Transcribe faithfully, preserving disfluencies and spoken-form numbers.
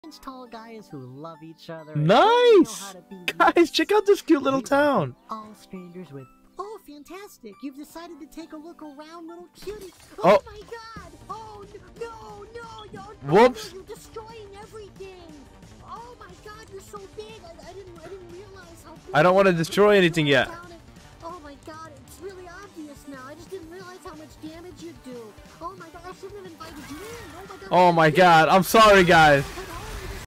Tall guys who love each other. Nice! Guys, check out this cute little town. All strangers with. Oh, fantastic! You've decided to take a look around, little cutie. Oh, oh. my God! Oh no, no, no! Whoops! You're destroying everything. Oh my God, you're so big. I, I didn't, I didn't realize how. Big I don't want to destroy anything yet. Oh my God, it's really obvious now. I just didn't realize how much damage you do. Oh my God, I shouldn't have invited you in. Oh my God. Oh my God, I'm sorry, guys.